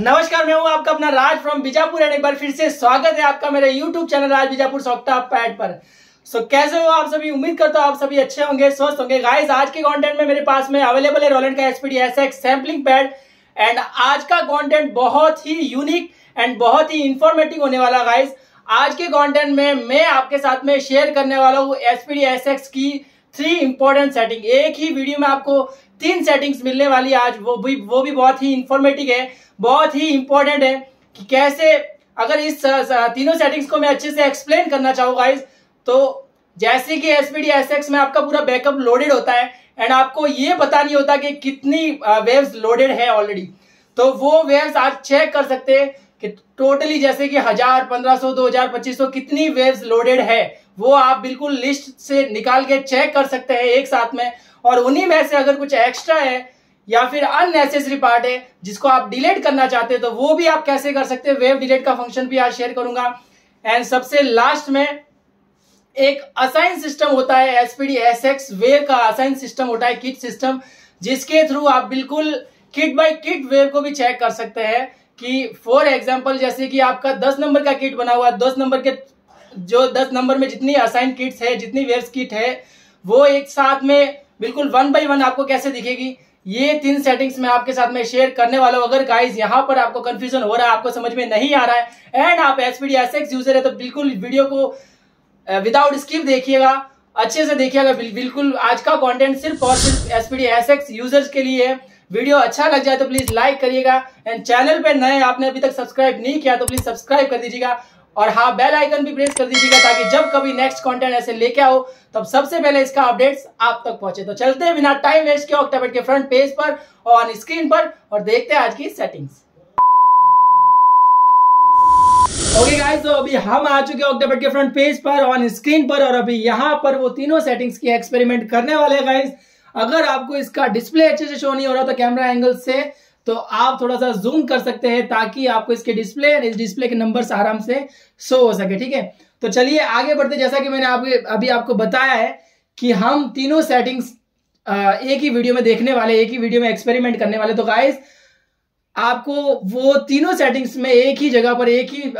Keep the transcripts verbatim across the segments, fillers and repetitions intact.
नमस्कार, मैं हूं आपका अपना राज फ्रॉम बीजापुर एंड एक बार फिर से स्वागत है आपका मेरे YouTube channel Raj Bijapur software pad पर। सो so, कैसे हो आप सभी? उम्मीद करता हूं आप सभी अच्छे होंगे, स्वस्थ होंगे। गाइस, आज के कंटेंट में मेरे पास में अवेलेबल है रोलैंड का SPD SX sampling pad and आज का कंटेंट बहुत ही यूनिक एंड बहुत ही इंफॉर्मेटिव होने वाला। गाइस, आज के कंटेंट में मैं आपके साथ में शेयर करने वाला हूँ एसपीडी एसएक्स की थ्री इंपॉर्टेंट सेटिंग। एक ही वीडियो में आपको तीन सेटिंग्स मिलने वाली आज, वो भी वो भी बहुत ही इंफॉर्मेटिव है, बहुत ही इंपॉर्टेंट है कि कैसे अगर इस तीनों सेटिंग्स को मैं अच्छे से एक्सप्लेन करना चाहूँ गाइस, तो जैसे कि एसपीडी एसएक्स में आपका पूरा बैकअप लोडेड होता है एंड आपको ये पता नहीं होता कि कितनी वेव्स लोडेड है ऑलरेडी, तो वो वेव्स आप चेक कर सकते हैं कि टोटली जैसे कि हजार, पंद्रह सौ, दो हजार, पच्चीस सौ कितनी वेव्स लोडेड है, वो आप बिल्कुल लिस्ट से निकाल के चेक कर सकते हैं एक साथ में। और उन्हीं में से अगर कुछ एक्स्ट्रा है या फिर अननेसेसरी पार्ट है जिसको आप डिलीट करना चाहते हैं, तो वो भी आप कैसे कर सकते हैं, वेव डिलीट का फंक्शन भी आज शेयर करूंगा। एंड सबसे लास्ट में एक असाइन सिस्टम होता है, एसपीडी एसएक्स वेव का असाइन सिस्टम होता है, किट सिस्टम, जिसके थ्रू आप बिल्कुल किट बाय किट वेव को भी चेक कर सकते हैं कि फॉर एग्जांपल जैसे कि आपका दस नंबर का किट बना हुआ है, दस नंबर के जो दस नंबर में जितनी असाइन किट्स है, जितनी वेव्स किट है, वो एक साथ में बिल्कुल वन बाय वन आपको कैसे दिखेगी, ये तीन सेटिंग्स मैं आपके साथ में शेयर करने वाला हूं। अगर गाइस यहाँ पर आपको कंफ्यूजन हो रहा है, आपको समझ में नहीं आ रहा है एंड आप एसपीडी एसएक्स यूजर है, तो बिल्कुल वीडियो को विदाउट स्किप देखिएगा, अच्छे से देखिएगा। बिल्कुल आज का कंटेंट सिर्फ और सिर्फ एसपीडी एसएक्स यूजर्स के लिए है। वीडियो अच्छा लग जाए तो प्लीज लाइक करिएगा एंड चैनल पे नए आपने अभी तक सब्सक्राइब नहीं किया तो प्लीज सब्सक्राइब कर दीजिएगा और हाँ, बेल आइकन भी प्रेस कर दीजिएगा ताकि जब कभी नेक्स्ट कंटेंट ऐसे लेके आओ तब सबसे पहले इसका अपडेट्स आप तक पहुंचे। तो चलते हैं बिना टाइम वेस्ट के ऑक्टापेड के फ्रंट पेज पर ऑन स्क्रीन पर और देखते हैं आज की सेटिंग्स। ओके गाइस, तो अभी हम आ चुके हैं ऑक्टापेड के फ्रंट पेज पर ऑन स्क्रीन पर और अभी यहाँ पर वो तीनों सेटिंग्स की एक्सपेरिमेंट करने वाले हैं गाइस। अगर आपको इसका डिस्प्ले अच्छे से शो नहीं हो रहा तो कैमरा एंगल से तो आप थोड़ा सा जूम कर सकते हैं ताकि आपको इसके डिस्प्ले इस डिस्प्ले के नंबर्स आराम से शो हो सके। ठीक है, तो चलिए आगे बढ़ते। जैसा कि मैंने आपको अभी आपको बताया है कि हम तीनों सेटिंग्स एक ही वीडियो में देखने वाले, एक ही वीडियो में एक्सपेरिमेंट करने वाले। तो गाइस, आपको वो तीनों सेटिंग्स में एक ही जगह पर एक ही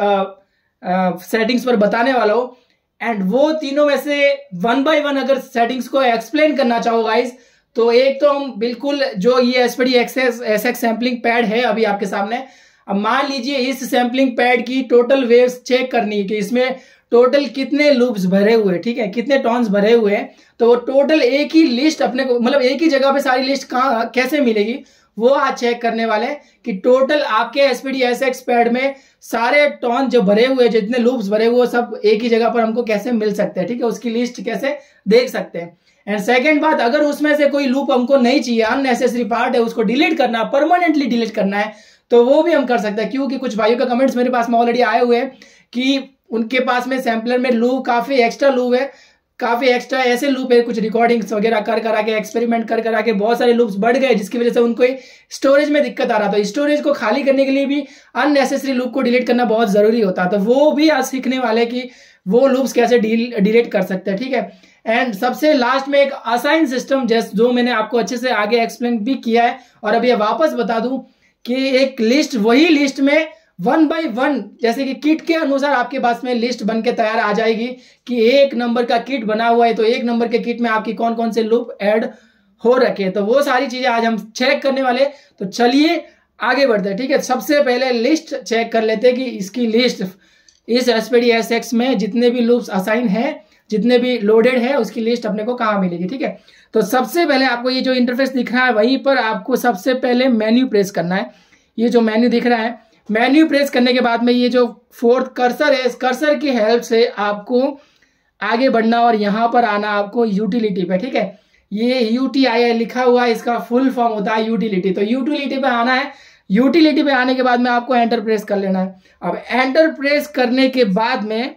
सेटिंग्स पर बताने वाला हूं एंड वो तीनों में से वन बाय वन अगर सेटिंग्स को एक्सप्लेन करना चाहो गाइस, तो एक तो हम बिल्कुल जो ये SPD SX SX sampling pad है अभी आपके सामने, अब मान लीजिए इस सैम्पलिंग पैड की टोटल वेव्स चेक करनी है कि इसमें टोटल कितने लूप्स भरे हुए, ठीक है, कितने टॉन्स भरे हुए हैं, तो वो टोटल एक ही लिस्ट अपने को, मतलब एक ही जगह पे सारी लिस्ट कहाँ कैसे मिलेगी, वो आज चेक करने वाले हैं कि टोटल आपके एसपीडी एसएक्स पैड में सारे टॉन जो भरे हुए, जितने लूप्स भरे हुए, सब एक ही जगह पर हमको कैसे मिल सकते हैं। ठीक है, उसकी लिस्ट कैसे देख सकते हैं। एंड सेकेंड बात, अगर उसमें से कोई लूप हमको नहीं चाहिए, अननेसेसरी पार्ट है, उसको डिलीट करना, परमानेंटली डिलीट करना है, तो वो भी हम कर सकते हैं। क्योंकि कुछ भाइयों का कमेंट्स मेरे पास में ऑलरेडी आए हुए हैं कि उनके पास में सैम्पलर में लूप काफी एक्स्ट्रा लूप है, काफी एक्स्ट्रा ऐसे लूप है, कुछ रिकॉर्डिंग्स वगैरह कर करा के, एक्सपेरिमेंट कर करा के बहुत सारे लूप्स बढ़ गए, जिसकी वजह से उनको स्टोरेज में दिक्कत आ रहा था। स्टोरेज को खाली करने के लिए भी अननेसेसरी लूप को डिलीट करना बहुत जरूरी होता है, तो वो भी आज सीखने वाले कि वो लूप्स कैसे डिलीट कर सकते हैं। ठीक है, एंड सबसे लास्ट में एक असाइन सिस्टम, जैसे जो मैंने आपको अच्छे से आगे एक्सप्लेन भी किया है और अभी वापस बता दूं कि एक लिस्ट, वही लिस्ट में वन बाय वन, जैसे कि किट के अनुसार आपके पास में लिस्ट बन के तैयार आ जाएगी कि एक नंबर का किट बना हुआ है तो एक नंबर के किट में आपकी कौन कौन से लूप ऐड हो रखे हैं, तो वो सारी चीजें आज हम चेक करने वाले। तो चलिए आगे बढ़ते हैं। ठीक है, सबसे पहले लिस्ट चेक कर लेते हैं कि इसकी लिस्ट इस एसपीडी एसएक्स में जितने भी लूप्स असाइन है, जितने भी लोडेड है, उसकी लिस्ट अपने को कहाँ मिलेगी। ठीक है, तो सबसे पहले आपको ये जो इंटरफेस दिख रहा है वहीं पर आपको सबसे पहले मेन्यू प्रेस करना है। ये जो मेन्यू दिख रहा है, मेन्यू प्रेस करने के बाद में ये जो फोर्थ कर्सर है, इस कर्सर की हेल्प से आपको आगे बढ़ना और यहाँ पर आना आपको यूटिलिटी पे। ठीक है, ये यूटीआई लिखा हुआ है, इसका फुल फॉर्म होता है यूटिलिटी। तो यूटिलिटी पे आना है, यूटिलिटी पे आने के बाद में आपको एंटर प्रेस कर लेना है। अब एंटर प्रेस करने के बाद में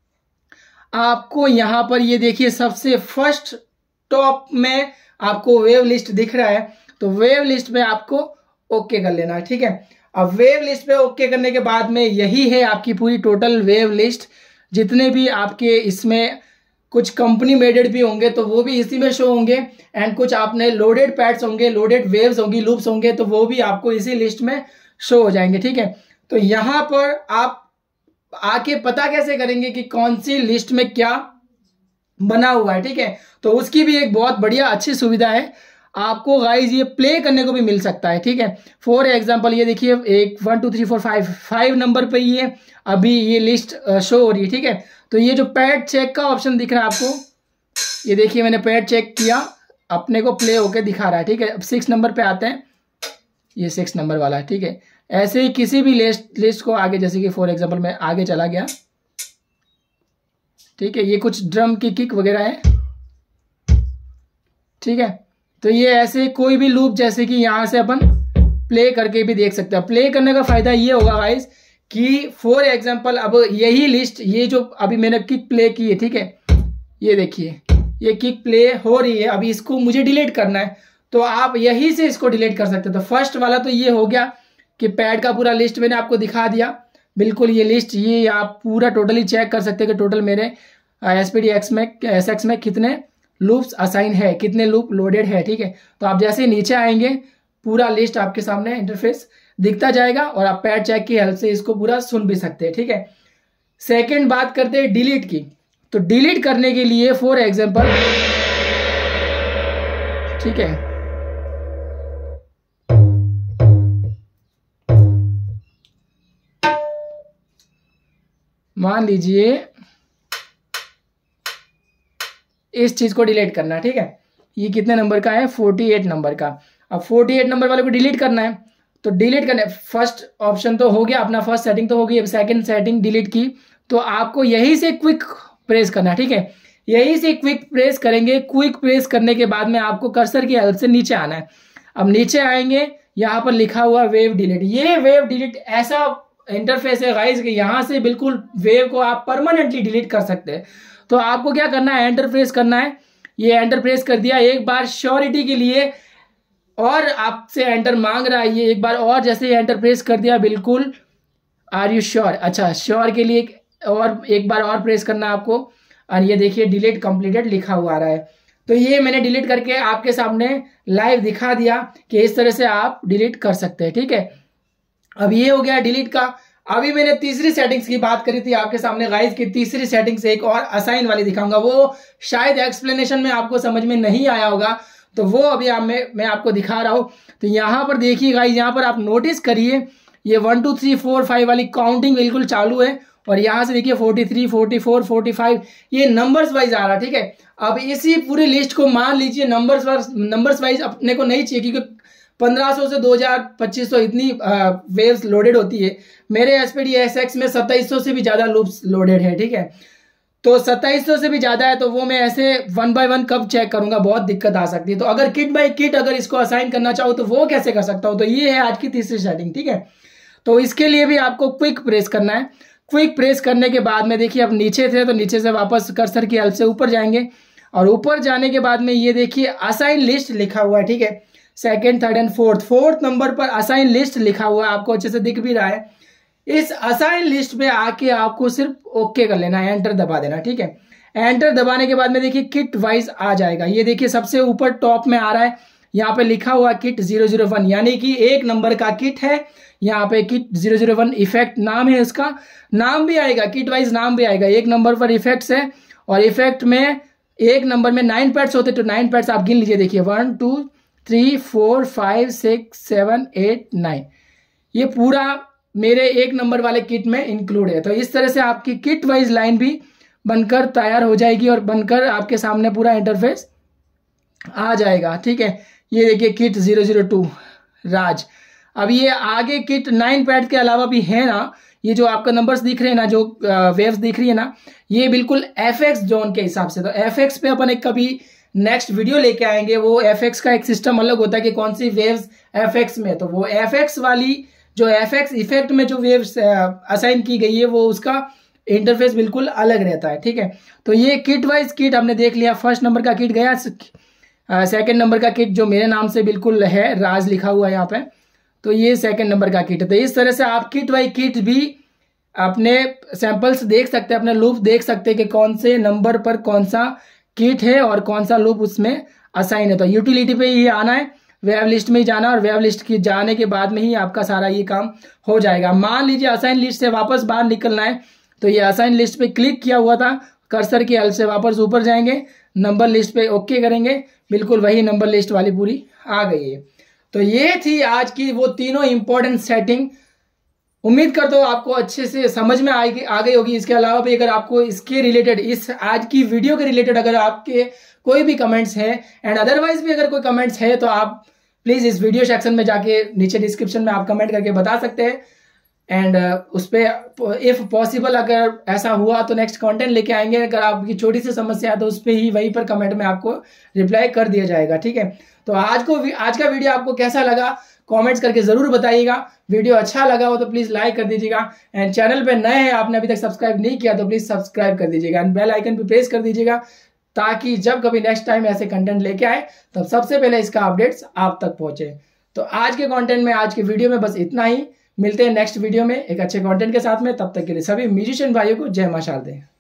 आपको यहां पर ये देखिए सबसे फर्स्ट टॉप में आपको वेव लिस्ट दिख रहा है, तो वेव लिस्ट में आपको ओके कर लेना है। ठीक है, अब वेव लिस्ट पे ओके करने के बाद में यही है आपकी पूरी टोटल वेव लिस्ट, जितने भी आपके इसमें कुछ कंपनी मेडेड भी होंगे तो वो भी इसी में शो होंगे एंड कुछ आपने लोडेड पैड्स होंगे, लोडेड वेव्स होंगी, लूप्स होंगे, तो वो भी आपको इसी लिस्ट में शो हो जाएंगे। ठीक है, तो यहाँ पर आप आके पता कैसे करेंगे कि कौन सी लिस्ट में क्या बना हुआ है। ठीक है, तो उसकी भी एक बहुत बढ़िया अच्छी सुविधा है, आपको गाइज ये प्ले करने को भी मिल सकता है। ठीक है, फॉर एग्जांपल ये देखिए एक one two three four five five number पे ये अभी ये लिस्ट शो हो रही है। ठीक है, तो ये जो पैड चेक का ऑप्शन दिख रहा है आपको, ये देखिए मैंने पैड चेक किया, अपने को प्ले होके दिखा रहा है। ठीक है, अब सिक्स नंबर पे आते हैं, ये सिक्स नंबर वाला है। ठीक है, ऐसे ही किसी भी लिस्ट लिस्ट को आगे, जैसे कि फॉर एग्जांपल मैं आगे चला गया। ठीक है, ये कुछ ड्रम की किक वगैरह है। ठीक है, तो ये ऐसे कोई भी लूप जैसे कि यहाँ से अपन प्ले करके भी देख सकते हैं। प्ले करने का फायदा ये होगा गाइस कि फॉर एग्जांपल अब यही लिस्ट, ये जो अभी मैंने किक प्ले की है, ठीक है, ये देखिए ये किक प्ले हो रही है, अभी इसको मुझे डिलीट करना है, तो आप यही से इसको डिलीट कर सकते हैं। तो फर्स्ट वाला तो ये हो गया कि पैड का पूरा लिस्ट मैंने आपको दिखा दिया, बिल्कुल ये लिस्ट, ये आप पूरा टोटली चेक कर सकते हैं कि टोटल मेरे एस पी डी एक्स में एस एक्स में कितने लूप्स असाइन है, कितने लूप लोडेड है। ठीक है, तो आप जैसे नीचे आएंगे पूरा लिस्ट आपके सामने इंटरफेस दिखता जाएगा और आप पैड चेक की हेल्प से इसको पूरा सुन भी सकते हैं। ठीक है, सेकंड बात करते हैं डिलीट की। तो डिलीट करने के लिए फॉर एग्जांपल, ठीक है, मान लीजिए इस चीज को डिलीट करना है। ठीक है, ये कितने नंबर का है, अड़तालीस नंबर का। अब अड़तालीस नंबर वाले को डिलीट करना है, तो डिलीट करना है, फर्स्ट ऑप्शन तो हो गया अपना, फर्स्ट सेटिंग तो हो गई। अब सेकंड सेटिंग डिलीट की, तो आपको यही से क्विक प्रेस करना है। ठीक है, यही से क्विक प्रेस करेंगे। क्विक प्रेस करने के बाद में आपको कर्सर की हेल्प से नीचे आना है। अब नीचे आएंगे, यहाँ पर लिखा हुआ वेव डिलीट, ये वेव डिलीट ऐसा इंटरफेस है गाइस कि यहाँ से बिल्कुल वेव को आप परमानेंटली डिलीट कर सकते हैं। तो आपको क्या करना है, एंटर प्रेस करना है। ये एंटर प्रेस कर दिया, एक बार श्योरिटी के लिए और आपसे एंटर मांग रहा है, ये एक बार और जैसे एंटर प्रेस कर दिया, बिल्कुल आर यू श्योर, अच्छा श्योर के लिए और एक बार और प्रेस करना है आपको, और ये देखिए डिलीट कंप्लीटेड लिखा हुआ आ रहा है। तो ये मैंने डिलीट करके आपके सामने लाइव दिखा दिया कि इस तरह से आप डिलीट कर सकते हैं। ठीक है, अब ये हो गया डिलीट का। अभी मैंने तीसरी सेटिंग्स की बात करी थी आपके सामने गाइस की, तीसरी सेटिंग्स एक और असाइन वाली दिखाऊंगा, वो शायद एक्सप्लेनेशन में आपको समझ में नहीं आया होगा, तो वो अभी आप मैं मैं आपको दिखा रहा हूं। तो यहाँ पर देखिए गाइस, यहाँ पर आप नोटिस करिए ये one two three four five वाली काउंटिंग बिल्कुल चालू है, और यहाँ से देखिए forty three forty four forty five ये नंबर्स वाइज आ रहा है। ठीक है, अब इसी पूरी लिस्ट को मान लीजिए नंबर्स वाइज नंबर्स वाइज अपने को नहीं चाहिए, क्योंकि पंद्रह सौ से दो हज़ार पच्चीस सौ इतनी वेव्स लोडेड होती है। मेरे एसपीडी एसएक्स में सत्ताईस सौ से भी ज्यादा लूप्स लोडेड है। ठीक है, तो सत्ताईस सौ से भी ज्यादा है, तो वो मैं ऐसे वन बाय वन कब चेक करूंगा, बहुत दिक्कत आ सकती है। तो अगर किट बाय किट अगर इसको असाइन करना चाहो तो वो कैसे कर सकता हूं, तो ये है आज की तीसरी सेटिंग। ठीक है, तो इसके लिए भी आपको क्विक प्रेस करना है। क्विक प्रेस करने के बाद में देखिए अब नीचे थे, तो नीचे से वापस कर्सर की हेल्प से ऊपर जाएंगे, और ऊपर जाने के बाद में ये देखिए असाइन लिस्ट लिखा हुआ है। ठीक है, second third and fourth fourth number पर असाइन लिस्ट लिखा हुआ है, आपको अच्छे से दिख भी रहा है। इस असाइन लिस्ट में आके आपको सिर्फ ओके कर लेना है, एंटर दबा देना। ठीक है, एंटर दबाने के बाद में देखिए किट वाइज आ जाएगा। ये देखिए सबसे ऊपर टॉप में आ रहा है, यहाँ पे लिखा हुआ किट जीरो जीरो वन, यानी कि एक नंबर का किट है। यहाँ पे kit zero zero one effect नाम है, उसका नाम भी आएगा, किट वाइज नाम भी आएगा। एक नंबर पर इफेक्ट्स है, और इफेक्ट में एक नंबर में नाइन पैड्स होते, तो नाइन पैड्स आप गिन लीजिए। देखिए one two three four five six seven eight nine, ये पूरा मेरे एक नंबर वाले किट में इंक्लूड है। तो इस तरह से आपकी किट वाइज लाइन भी बनकर तैयार हो जाएगी और बनकर आपके सामने पूरा इंटरफेस आ जाएगा। ठीक है, ये देखिए kit zero zero two Raj. अब ये आगे किट नाइन पैड के अलावा भी है ना, ये जो आपका नंबर्स दिख रहे हैं ना, जो वेव्स दिख रही है ना, ये बिल्कुल एफएक्स जोन के हिसाब से। तो एफएक्स पे अपन एक कभी नेक्स्ट वीडियो लेके आएंगे, वो एफएक्स का एक सिस्टम अलग होता है कि कौन सी वेव्स एफएक्स में, तो वो एफएक्स वाली जो एफएक्स इफेक्ट में जो वेव्स असाइन की गई है वो उसका इंटरफेस बिल्कुल अलग रहता है। ठीक है, तो ये किट वाइज किट हमने देख लिया। फर्स्ट नंबर का किट गया, सेकंड नंबर का किट जो मेरे नाम से बिल्कुल है, राज लिखा हुआ है यहाँ पे, तो ये सेकंड नंबर का किट है। तो इस तरह से आप किट वाइज किट भी अपने सैंपल्स देख सकते हैं, अपने लूप देख सकते हैं कि कौन से नंबर पर कौन सा किट है और कौन सा लूप उसमें असाइन है। तो यूटिलिटी पे ये आना है, वेब लिस्ट में ही जाना और वेब लिस्ट की जाने के बाद में ही आपका सारा ये काम हो जाएगा। मान लीजिए असाइन लिस्ट से वापस बाहर निकलना है तो ये असाइन लिस्ट पे क्लिक किया हुआ था, कर्सर की हेल्प से वापस ऊपर जाएंगे, नंबर लिस्ट पे ओके करेंगे, बिल्कुल वही नंबर लिस्ट वाली पूरी आ गई है। तो ये थी आज की वो तीनों इंपॉर्टेंट सेटिंग। उम्मीद करता हूँ आपको अच्छे से समझ में आएगी आ गई होगी। इसके अलावा भी अगर आपको इसके रिलेटेड, इस आज की वीडियो के रिलेटेड अगर आपके कोई भी कमेंट्स है एंड अदरवाइज भी अगर कोई कमेंट्स है तो आप प्लीज इस वीडियो सेक्शन में जाके नीचे डिस्क्रिप्शन में आप कमेंट करके बता सकते हैं। एंड uh, उस पर इफ पॉसिबल अगर ऐसा हुआ तो नेक्स्ट कंटेंट लेके आएंगे। अगर आपकी छोटी सी समस्या है तो उस पर ही वहीं पर कमेंट में आपको रिप्लाई कर दिया जाएगा, ठीक है। तो आज को आज का वीडियो आपको कैसा लगा कमेंट्स करके जरूर बताइएगा। वीडियो अच्छा लगा हो तो प्लीज लाइक कर दीजिएगा एंड चैनल पे नए हैं आपने अभी तक सब्सक्राइब नहीं किया तो प्लीज सब्सक्राइब कर दीजिएगा एंड बेल आइकन पे प्रेस कर दीजिएगा ताकि जब कभी नेक्स्ट टाइम ऐसे कंटेंट लेके आए तब सबसे पहले इसका अपडेट्स आप तक पहुंचे। तो आज के कंटेंट में, आज के वीडियो में बस इतना ही। मिलते हैं नेक्स्ट वीडियो में एक अच्छे कंटेंट के साथ में। तब तक के लिए सभी म्यूजिशियन भाइयों को जय मां शारदे।